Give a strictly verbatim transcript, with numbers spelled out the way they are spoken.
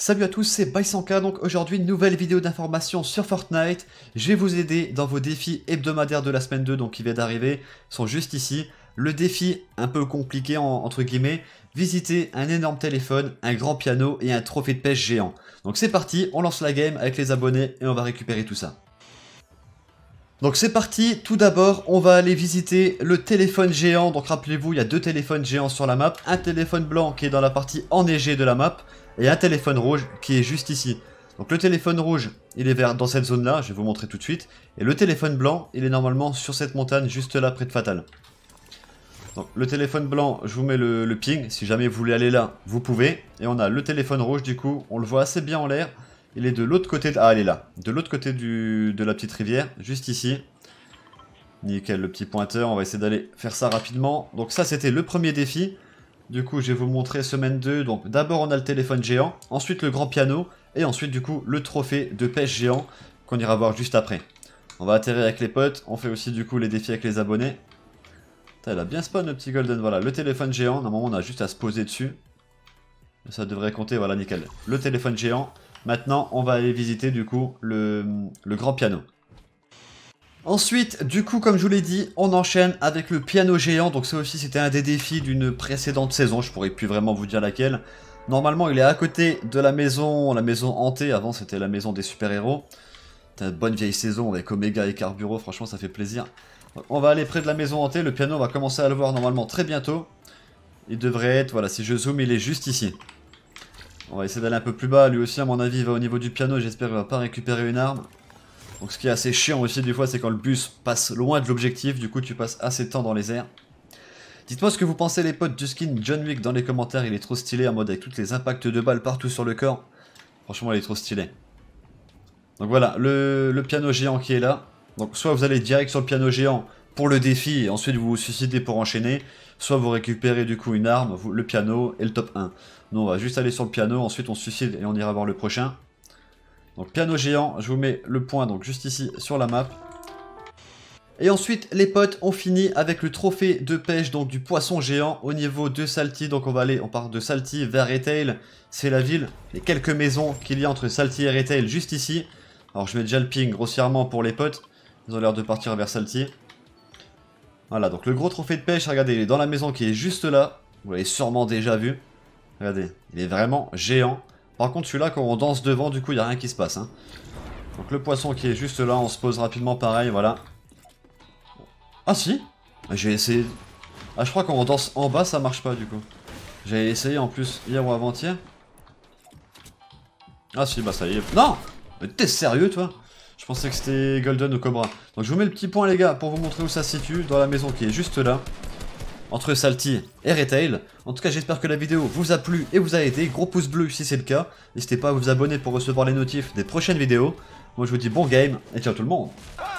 Salut à tous, c'est Bysanka, donc aujourd'hui nouvelle vidéo d'information sur Fortnite. Je vais vous aider dans vos défis hebdomadaires de la semaine deux, donc qui vient d'arriver, sont juste ici. Le défi, un peu compliqué en, entre guillemets, visiter un énorme téléphone, un grand piano et un trophée de pêche géant. Donc c'est parti, on lance la game avec les abonnés et on va récupérer tout ça. Donc c'est parti, tout d'abord on va aller visiter le téléphone géant. Donc rappelez-vous, il y a deux téléphones géants sur la map, un téléphone blanc qui est dans la partie enneigée de la map et un téléphone rouge qui est juste ici. Donc le téléphone rouge il est vers dans cette zone là, je vais vous montrer tout de suite, et le téléphone blanc il est normalement sur cette montagne juste là près de Fatal. Donc le téléphone blanc, je vous mets le, le ping, si jamais vous voulez aller là vous pouvez, et on a le téléphone rouge du coup, on le voit assez bien en l'air. Il est de l'autre côté, de... ah il est là, de l'autre côté du... de la petite rivière, juste ici. Nickel, le petit pointeur, on va essayer d'aller faire ça rapidement. Donc ça c'était le premier défi. Du coup je vais vous montrer semaine deux, donc d'abord on a le téléphone géant, ensuite le grand piano, et ensuite du coup le trophée de pêche géant, qu'on ira voir juste après. On va atterrir avec les potes, on fait aussi du coup les défis avec les abonnés. Putain, il a bien spawn le petit golden, voilà, le téléphone géant, normalement on a juste à se poser dessus. Ça devrait compter, voilà nickel. Le téléphone géant. Maintenant, on va aller visiter du coup le, le grand piano. Ensuite, du coup, comme je vous l'ai dit, on enchaîne avec le piano géant. Donc ça aussi, c'était un des défis d'une précédente saison. Je pourrais plus vraiment vous dire laquelle. Normalement, il est à côté de la maison, la maison hantée. Avant, c'était la maison des super-héros. C'était une bonne vieille saison avec Omega et Carburo. Franchement, ça fait plaisir. Donc, on va aller près de la maison hantée. Le piano, on va commencer à le voir normalement très bientôt. Il devrait être, voilà, si je zoome, il est juste ici. On va essayer d'aller un peu plus bas, lui aussi à mon avis il va au niveau du piano, j'espère qu'il va pas récupérer une arme. Donc ce qui est assez chiant aussi des fois c'est quand le bus passe loin de l'objectif, du coup tu passes assez de temps dans les airs. Dites-moi ce que vous pensez les potes du skin John Wick dans les commentaires, il est trop stylé en mode avec toutes les impacts de balles partout sur le corps. Franchement il est trop stylé. Donc voilà, le, le piano géant qui est là. Donc soit vous allez direct sur le piano géant pour le défi et ensuite vous vous suicidez pour enchaîner. Soit vous récupérez du coup une arme, le piano et le top un. Nous on va juste aller sur le piano, ensuite on se suicide et on ira voir le prochain. Donc piano géant, je vous mets le point donc juste ici sur la map. Et ensuite les potes on finit avec le trophée de pêche donc du poisson géant au niveau de Salty. Donc on va aller, on part de Salty vers Retail, c'est la ville, les quelques maisons qu'il y a entre Salty et Retail juste ici. Alors je mets déjà le ping grossièrement pour les potes, ils ont l'air de partir vers Salty. Voilà, donc le gros trophée de pêche, regardez, il est dans la maison qui est juste là. Vous l'avez sûrement déjà vu. Regardez, il est vraiment géant. Par contre, celui-là, quand on danse devant, du coup, il n'y a rien qui se passe. Hein. Donc le poisson qui est juste là, on se pose rapidement pareil, voilà. Ah si, j'ai essayé... Ah, je crois qu'on danse en bas, ça marche pas, du coup. J'ai essayé en plus hier ou avant-hier. Ah si, bah ça y est. Non! Mais t'es sérieux, toi? Je pensais que c'était Golden ou Cobra. Donc je vous mets le petit point les gars pour vous montrer où ça se situe. Dans la maison qui est juste là. Entre Salty et Retail. En tout cas j'espère que la vidéo vous a plu et vous a aidé. Gros pouce bleu si c'est le cas. N'hésitez pas à vous abonner pour recevoir les notifs des prochaines vidéos. Moi je vous dis bon game et ciao tout le monde.